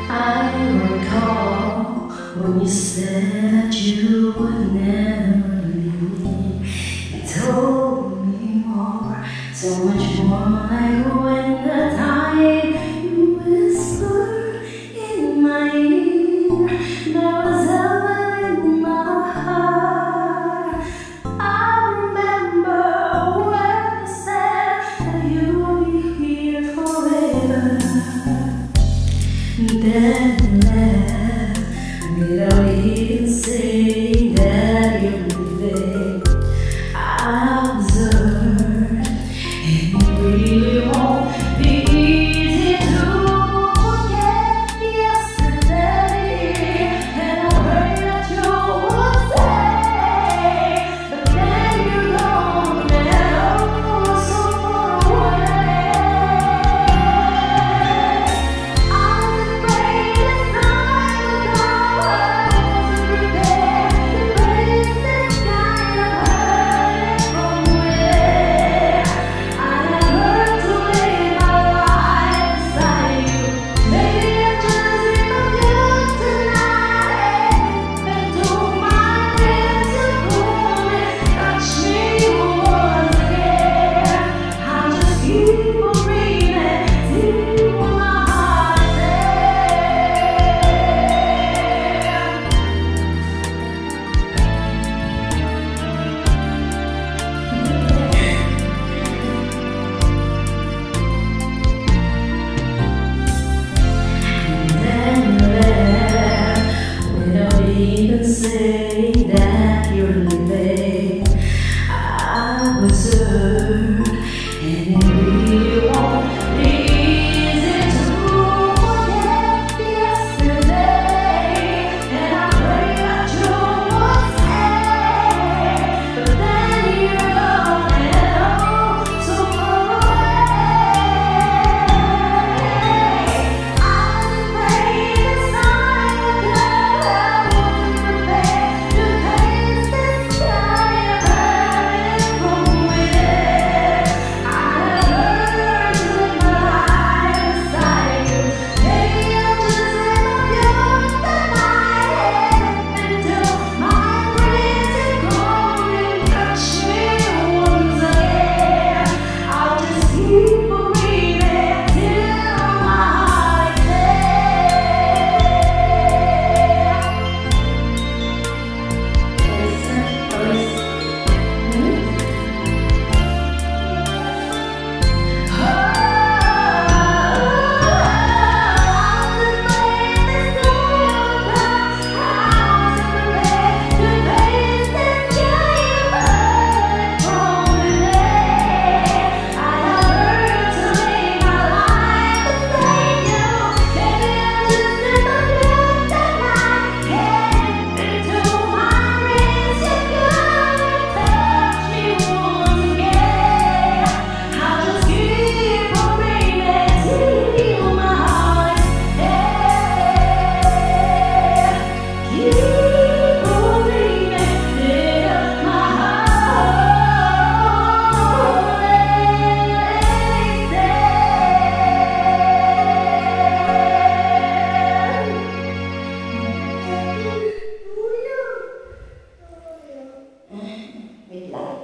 I recall when you said that you would never leave me. You told me more, so much more, like when the time you whispered in my ear. There was heaven in my heart. I remember when you said that you would be here forever. Then left without even saying that you're leaving. I observed, and it really won't be easy to forget yesterday. And I pray that you will stay, but then you're gone and oh so far away. Even saying that you're leaving, I was hurt, and it really won't be easy to forget yesterday. And I pray that you will stay, but then you're gone and oh so far away. I pray this time will make it